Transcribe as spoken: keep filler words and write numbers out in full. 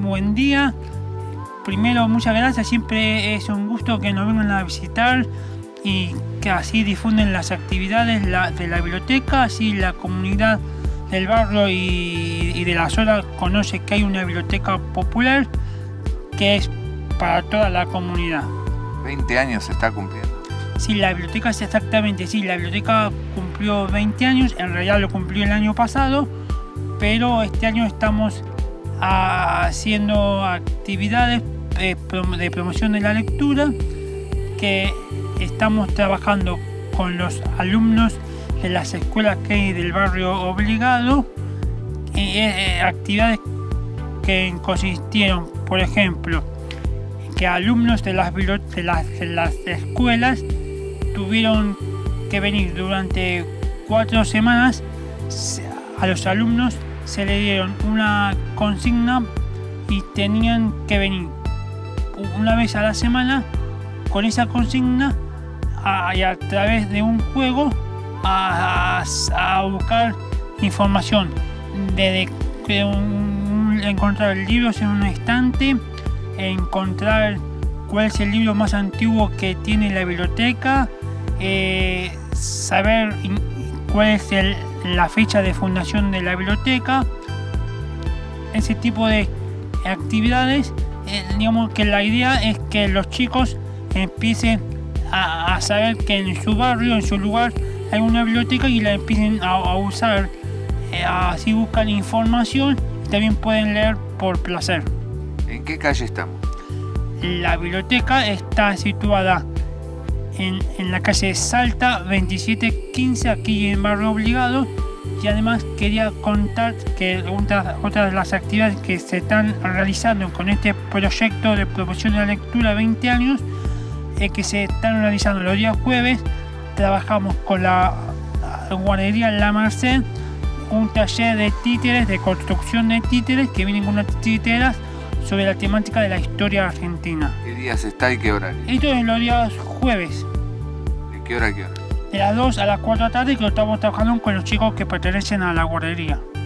buen día. Primero, muchas gracias, siempre es un gusto que nos vengan a visitar y que así difunden las actividades la, de la biblioteca, así la comunidad del barrio y, y de la zona conoce que hay una biblioteca popular que es para toda la comunidad. veinte años se está cumpliendo. Sí, la biblioteca es exactamente, sí, la biblioteca cumplió veinte años, en realidad lo cumplió el año pasado, pero este año estamos haciendo actividades de promoción de la lectura, que estamos trabajando con los alumnos de las escuelas que hay del barrio Obligado, eh, actividades que consistieron, por ejemplo, que alumnos de las, de las, de las escuelas tuvieron que venir durante cuatro semanas. A los alumnos se le dieron una consigna y tenían que venir una vez a la semana con esa consigna a, y a través de un juego a, a, a buscar información, de, de un, encontrar libros en un estante, encontrar cuál es el libro más antiguo que tiene la biblioteca, eh, saber cuál es el, la fecha de fundación de la biblioteca. Ese tipo de actividades, eh, digamos que la idea es que los chicos empiecen a, a saber que en su barrio, en su lugar, hay una biblioteca y la empiecen a, a usar. Eh, así buscan información y también pueden leer por placer. ¿En qué calle estamos? La biblioteca está situada en, en la calle Salta veintisiete quince, aquí en Barrio Obligado. Y además quería contar que otra, otra de las actividades que se están realizando con este proyecto de promoción de la lectura veinte años es que se están realizando los días jueves. Trabajamos con la guardería La Merced, un taller de títeres, de construcción de títeres, que vienen con unas títeras sobre la temática de la historia argentina. ¿Qué días está y qué horario? Esto es los días jueves. ¿De qué hora a qué hora? De las dos a las cuatro de la tarde, que lo estamos trabajando con los chicos que pertenecen a la guardería.